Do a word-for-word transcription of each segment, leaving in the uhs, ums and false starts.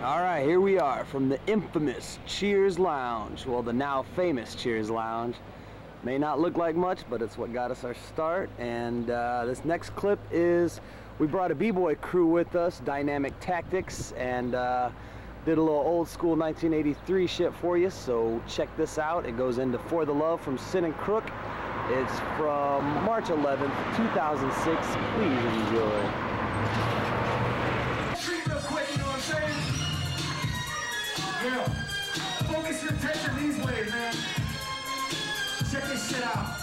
All right, here we are from the infamous Cheers Lounge. Well, the now famous Cheers Lounge. May not look like much, but it's what got us our start. And uh, this next clip is, we brought a b-boy crew with us, Dynamic Tactics, and uh, did a little old school nineteen eighty-three shit for you. So check this out. It goes into For the Love from Sin and Crook. It's from March eleventh, two thousand six. Please enjoy. Yeah, focus your attention these ways, man. Check this shit out.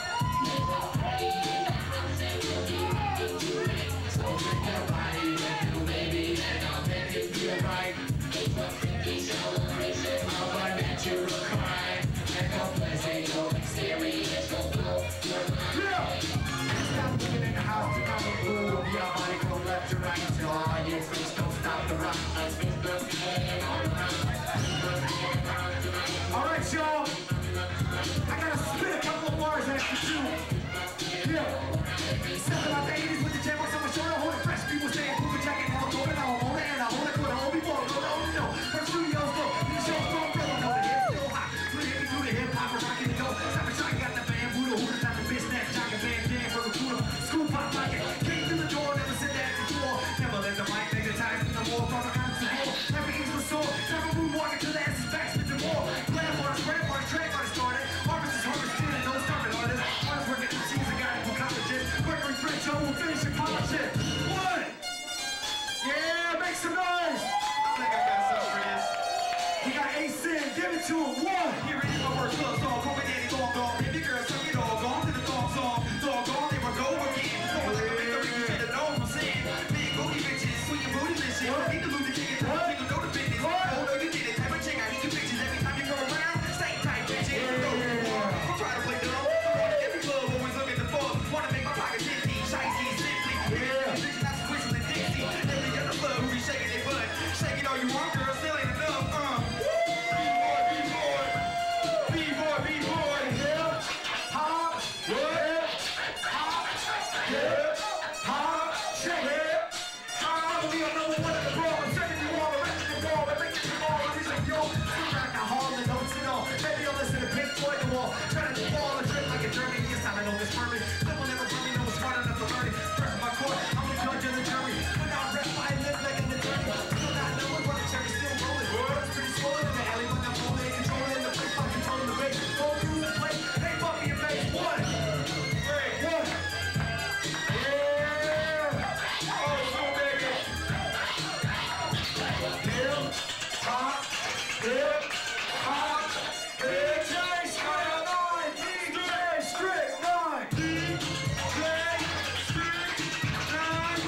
So take your body with you, baby, and I'll make it feel right. I'll find that you look crying, and go pleasant, go experience, go blow your mind. Yeah! Stop looking in the house, you got the food. Your body go left to right, till all your face don't stop the rock. Alright, y'all. I gotta spit a couple of bars after you. Yeah. Stepping out the eighties with the jam on my shoulder, holding fresh. People saying, move a jacket, now I'm going, now I'm on it, and I hold it good. I hold before, no, no, no. From studios, go. The show's going, no, no, the hair's still hot. Through the hip, through the hip hop, we're rocking the dough. Stop and try, got the bamboo, the hooters, not the bitch, snatch, jogging, band, jam, for the cooler. School pop, like it. Came through the door, never sit there at the door. Never let the mic make the time, no more, proper kinds of war. Never ease the soul, never move, walking to the ass is back, spit the more. Plan bars, red bars, trade bars started. Harvest is harvested and no starving artists. Artists working the cheese, I got it from colleges. Mercury French, yo, we'll finish your college shit. One! Yeah, make some noise! I think I got something for this. We got A-Sin, give it to him. One! Get ready for my first club song. Call me daddy, dog, dog. Baby girl, suck it all. Gone to the dog song. Dog, gone, they will go again. So much like a victory, you should have known I'm saying. Big booty bitches, sweet and booty licious. Need to lose the ticket, don't think you know the business. Oh, no, you did it. Type of chick, I need your pictures every time you come around. Same type bitches. I'm trying to play dumb. Every club always look at the fuck. Wanna make my pockets empty. Shiesty, simply. Yeah. Bitches not switching the Dixie. Every other club who be shaking their butt. Shake it all you want, girl. Still ain't enough. Uh. B-boy, B-boy. B-boy, B-boy. Yeah. Hop. Yeah. Hop. Yeah. Hop. Shake it. Hop. We are number one at the ball. I'm second you all. The rest of the ball. But make it the ball. I'm just like, yo. Still back to Harlem. Don't you know? Maybe you'll listen to Pink Floyd the wall. Trying to ball and trip like a German. Yes, I know this permit. Simple never tell me no was smart enough to learn it. First my court. I'm the judge of the jury. When I rap, I live like an attorney. Still not knowing what the cherry still rolling. It's pretty swollen in the alley when I'm rolling. Controlling the place by controlling the bass. Don't use the play. Hey, Buffy and bass. One. Three. One. Yeah. Oh, so baby. Hip. Hop. Hip. Hop. D J Strict nine. D J Strict nine. D J Strict nine.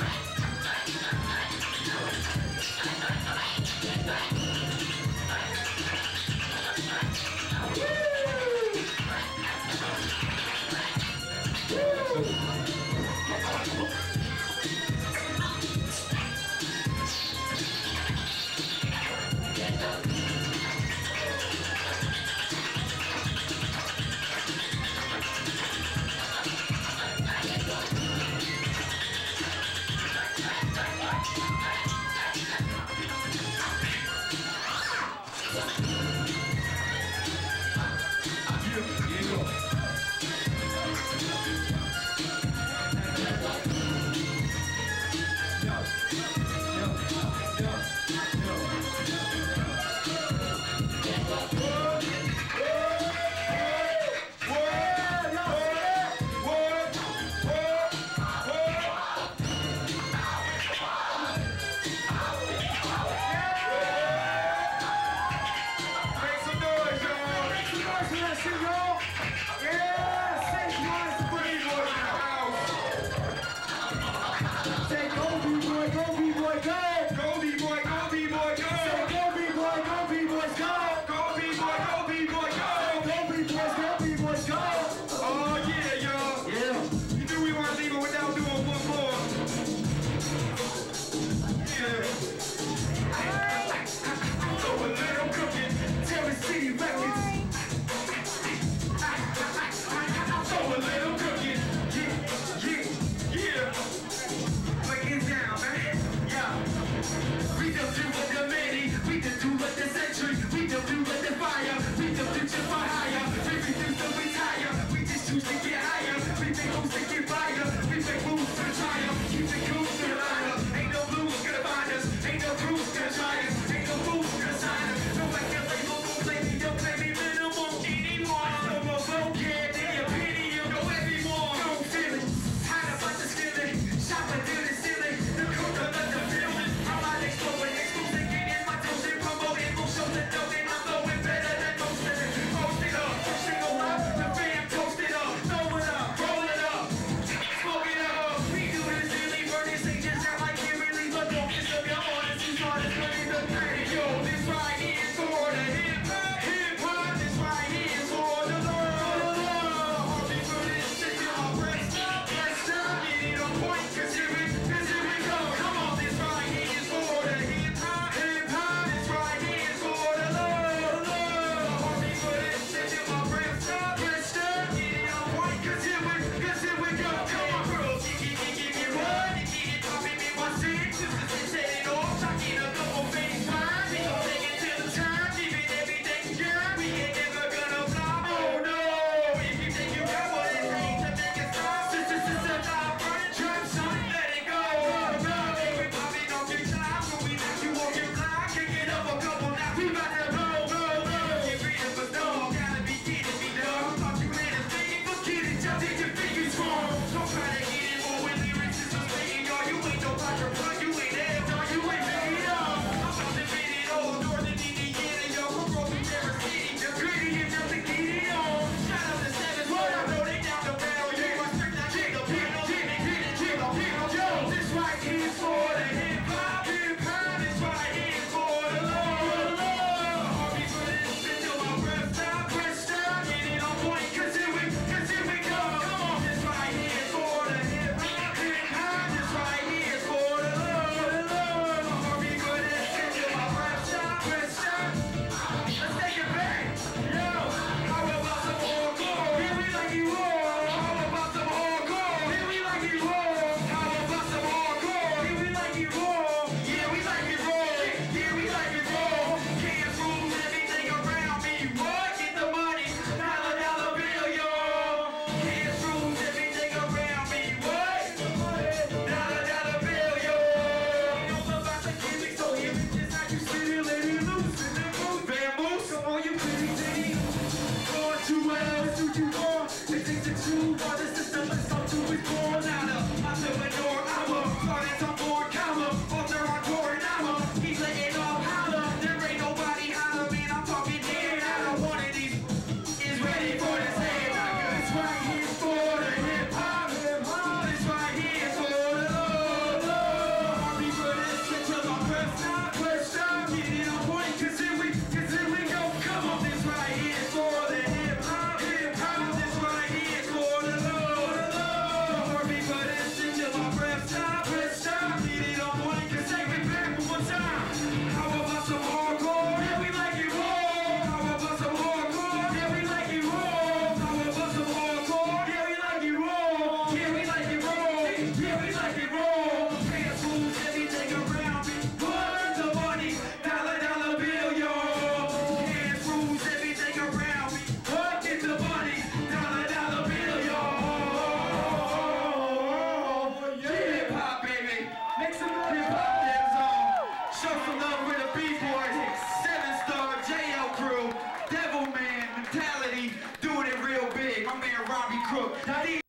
Robbie Crook. Now these